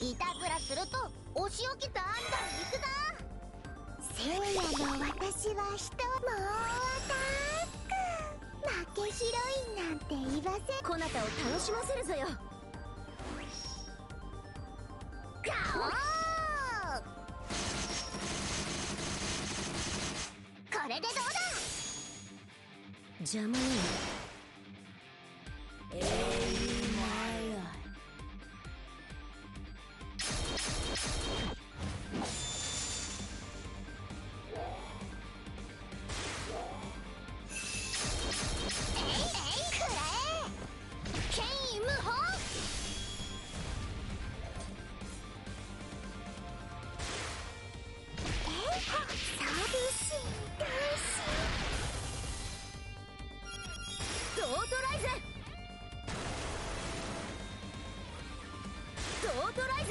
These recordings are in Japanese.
いたずらするとお仕置きとあんたに行くだ。 聖夜の私は人もアタック。負けヒロインなんて言わせこなたを楽しませるぞよ。ガオー。これでどうだ。 邪魔よ。 ドートライゼ。ドートライゼ。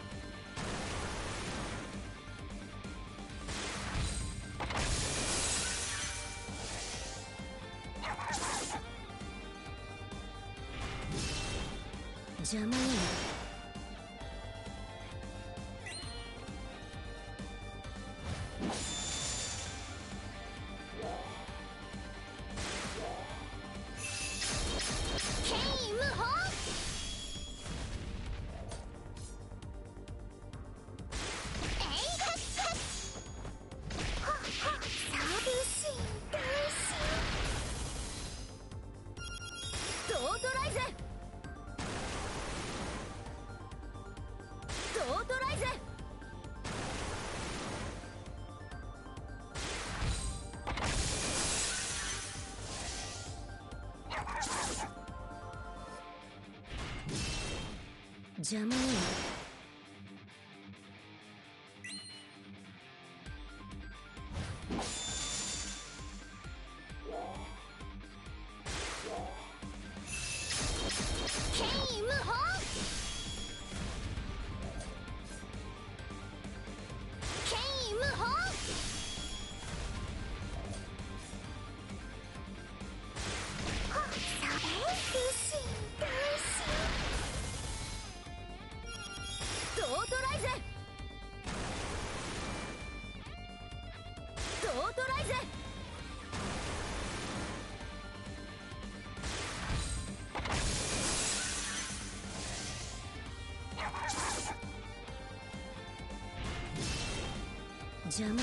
邪魔よ。 ドートライゼ。ドートライゼ。 邪魔よ。 ドートライゼ。ドートライゼ。 邪魔よ。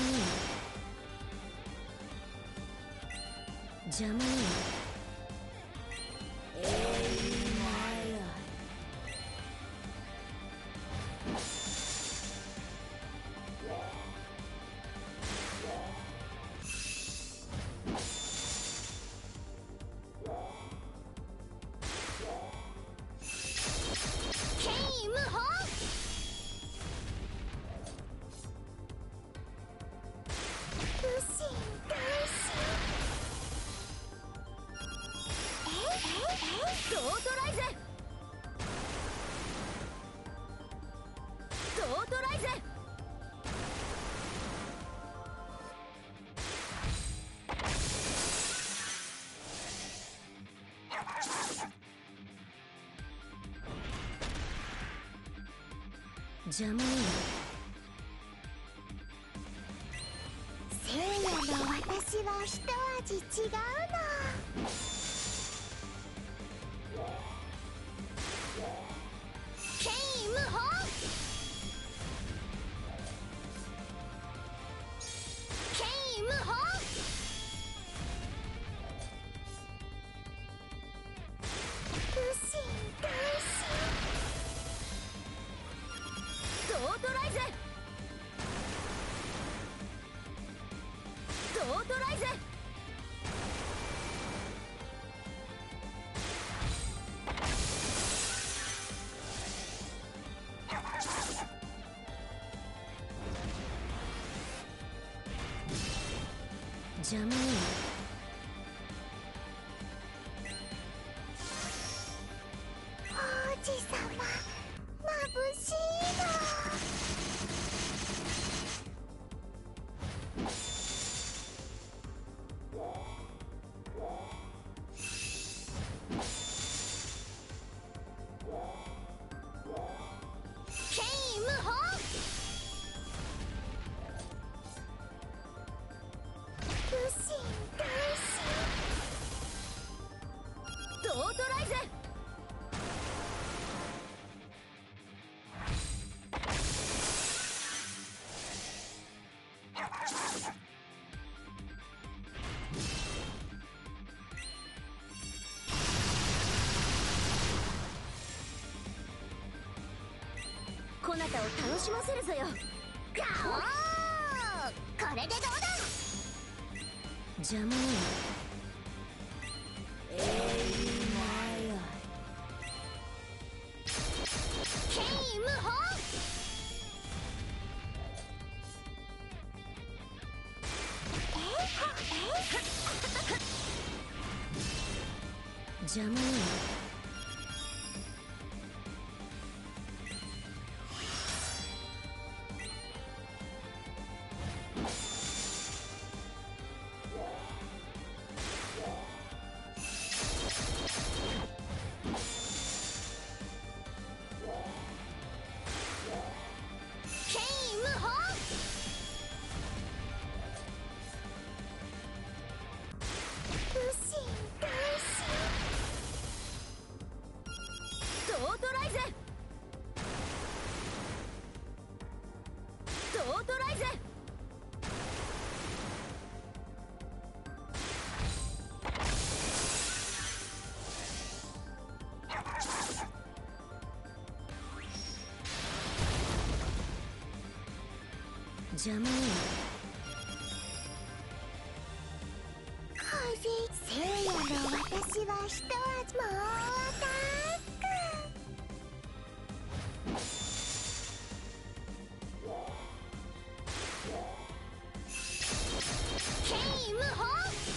邪魔よ。 ドートライゼ。ドートライゼ。 邪魔よ。 聖夜の私は一味違うの。 ケイムホケイムホ不信大ドートライゼ。ドートライゼ。 邪魔よ。 王子様眩しいの。 ケイこなたを楽しませるぞよ。ガオー、これでどうだ。 邪魔ねえケイムホ邪魔ねケイムホ不信開始。 トートライゼトートライゼ邪魔ね風聖夜の私は一味もうアタック。 ケイムホ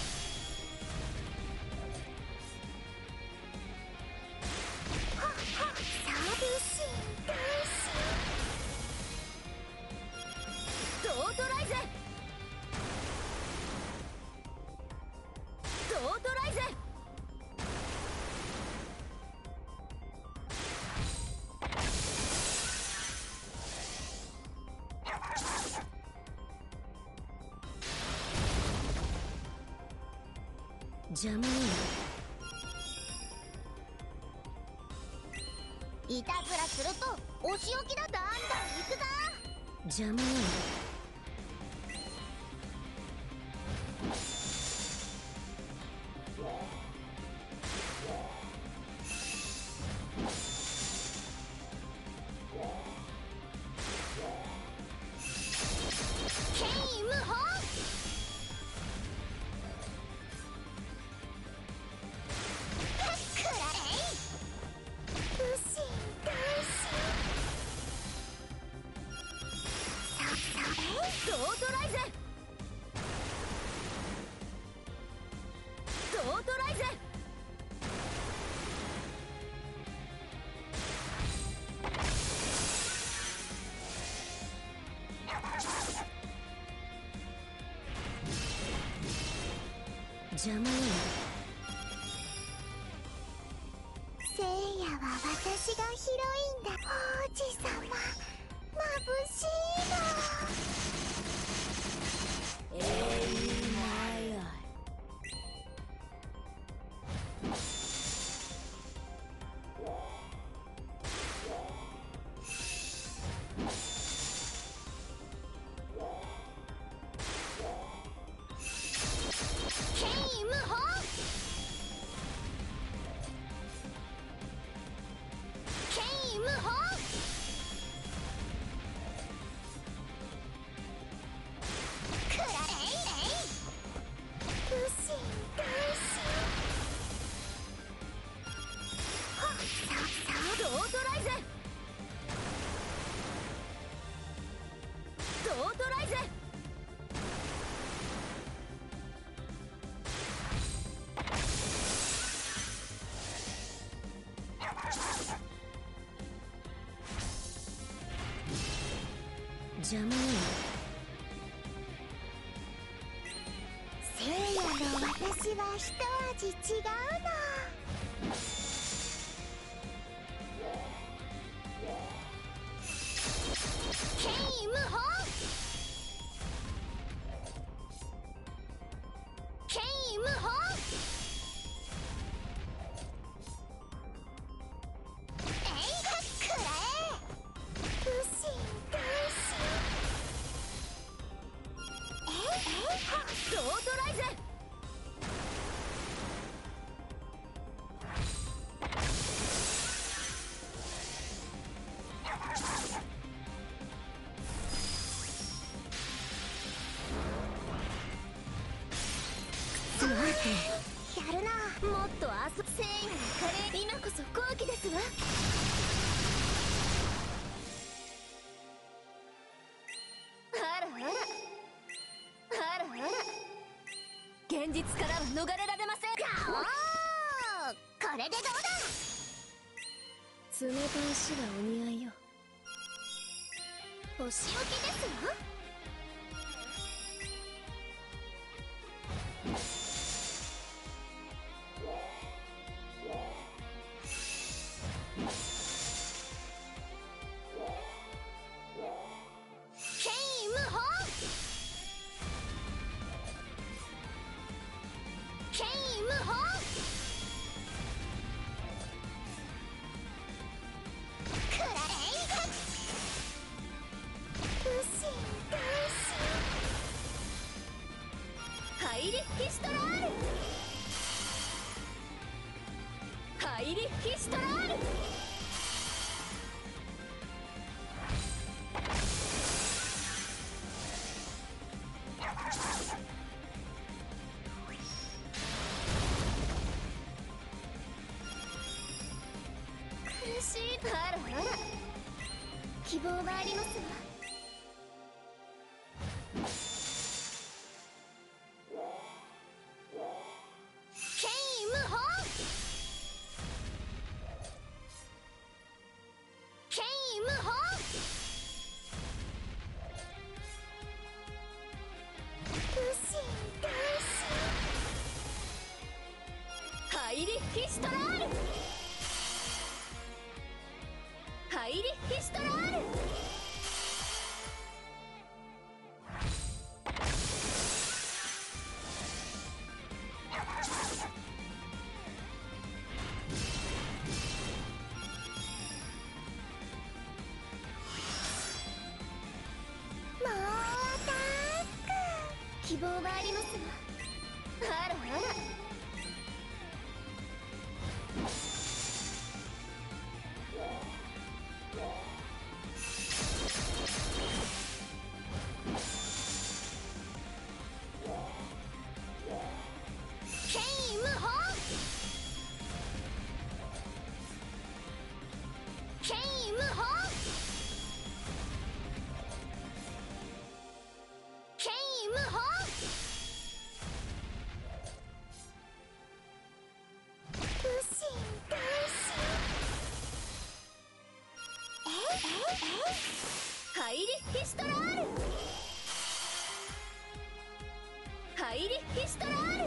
サービス開始。 トートライゼトートライゼ邪魔ねいたずらするとお仕置きだ。だんだん行くぞ。 邪魔ねケイムホくらえ不信開始。 トートライゼトートライゼ邪魔ね聖夜は私がヒロインだ。王子様眩しいケイムホケイムホくらえ不信開始。 トートライゼトートライゼ邪魔ね聖夜の私は一味違うの。 ケイムホケイムホくらえ不信開始。 トートライゼもっと遊せいやカレー今こそ好機ですわ。あらあらあらあら、現実からは逃れられません。 これでどうだ。 冷たい死がお似合いよ。 お仕置きですわ。ハイリヒストラール、ハイリヒストラール。苦しい。あらあら、希望がありますわ。ハイリヒストラール、ハイリヒストラール。 もうアタック。 希望がありますわ。あらあら、ハイリヒストラール、ハイリヒストラール。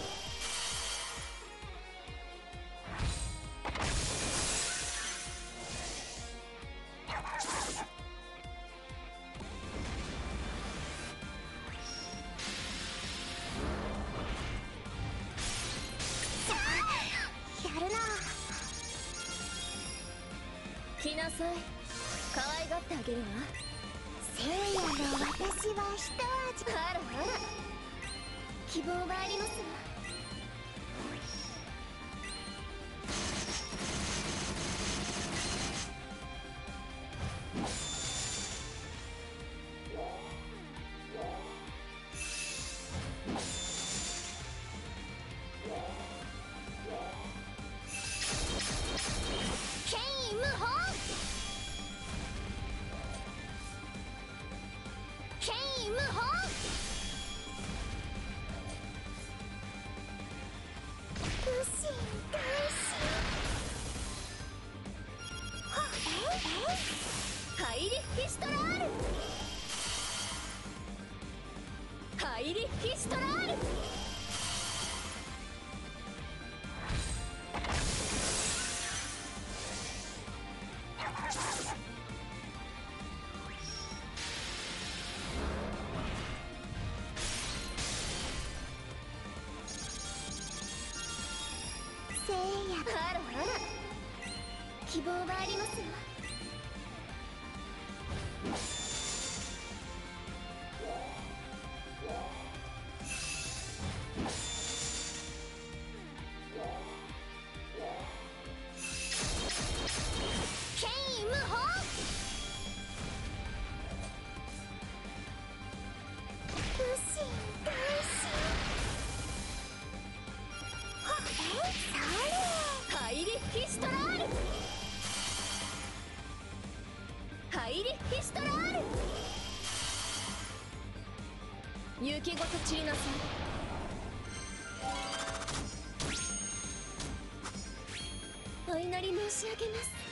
やるな。 来なさい、可愛がってあげるわ。 聖夜の私は一味。 あらあら、希望がありますわ。ハイリヒストラール、ハイリヒストラール。 聖夜。 あらあら、希望がありますわ。 ハイリッヒストラール。ハイリッヒストラール。雪ごと散りなさい。お祈り申し上げます。